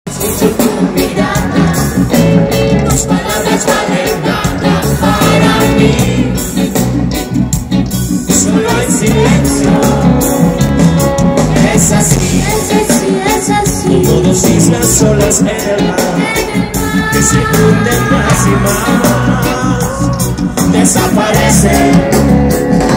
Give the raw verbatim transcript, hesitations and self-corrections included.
Escucho tu mirada, tus palabras valen nada para mí. Solo en silencio. Es así, Es así, es así. todos islas solas en el mar, que se hunden más y más, desaparecen.